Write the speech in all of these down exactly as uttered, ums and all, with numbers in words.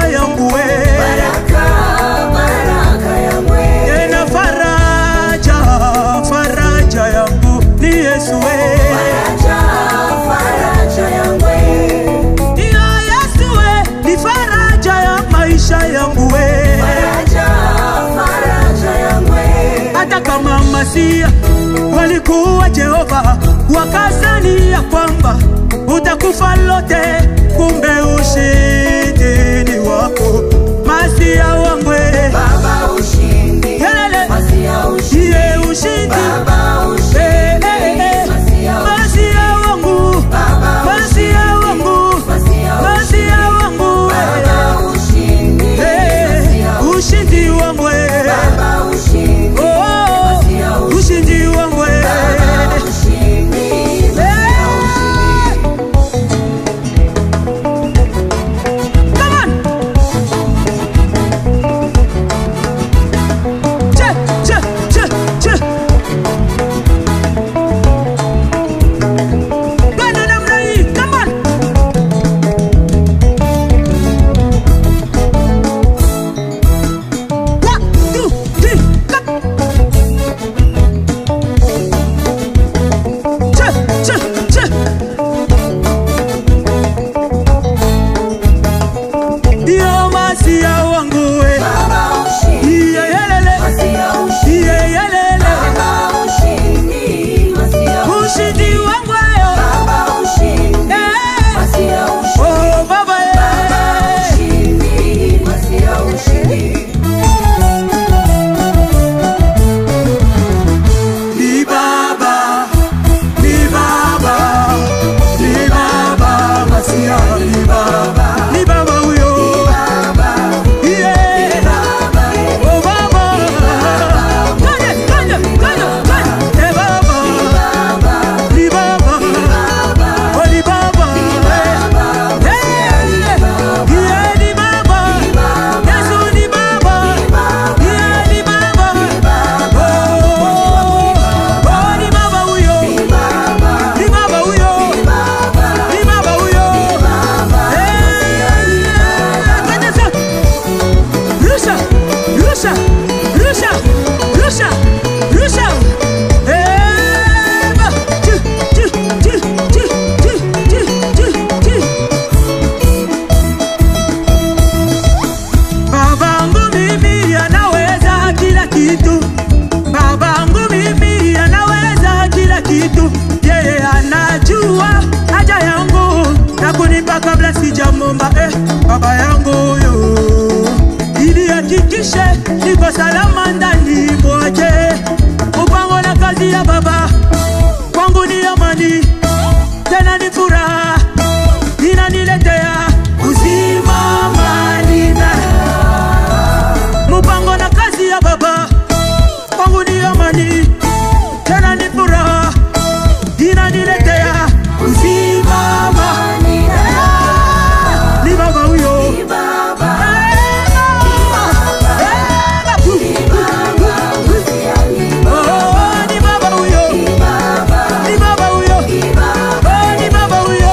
yangu we. Baraka, baraka yangu we. Tena faraja, faraja yangu ni Yesu we. Faraja, faraja yangu we. Ya Yesu we, ni faraja ya maisha yangu we. Faraja, faraja yangu we. Hata kama Masia walikuwa Jehova, wakazani ya kwamba utakufa lote, kumbe ushindi ni wako. Masia wangu Baba ushindi, Helele. Masia ushindi, Iye ushindi Baba ushindi, Eh, eh, eh. Masia Masia wangu, Baba Masia wangu, Masia wangu Baba ushindi, Eh, Masia ushindi wangu Baba ushindi, Oh, ushindi wangu Baba ushindi, Masia ushindi. Come on. Che, che, che, che. Bwana namna hii, come on. One, two, three, come. Che, che, che. Yo Masia wangu we. Baba ushindi, Iye yelele. Masia ushindi, Iye yelele. Baba ushindi, Masia Ushindi wangu yo. Baba ushindi, Eh. Masia ushindi. Oh baba eh. Ushindi, Masia ushindi. Ni baba, ni baba, ni baba Masia, ni baba, ni baba huyo. Yeah. Oh baba. Kanye, kanye, kanye, kanye. Eh baba. Ni baba. Oh ni baba. Eh. Yeah, ni baba. Yesu ni baba. Yeah, ni baba. Oh, oh ni baba huyo. Ni baba huyo. Ni baba huyo. Eh. Kanye sa. Rusha, Rusha, Rusha, Rusha, Rusha. Eh, ba. Chi, chi, chi, chi, chi, chi, chi, chi. Babangu mimi anaweza kila kitu. Babangu mimi anaweza kila kitu. Yeye anajua haja yangu na kunipa kabla sijamomba. Eh, baba yangu huyo ili hakikishe niko salama ndani mwake. Mpango na kazi ya baba kwangu ni amani, tena ni furaha, inaniletea uzima, amani na mpango na kazi ya baba kwangu ni amani, tena ni furaha, inaniletea uzima, amani na ni baba huyo. Oh, ni baba huyo. Ni baba huyo. Oh, ni baba huyo.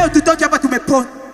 leo tutoke hapa tumepona.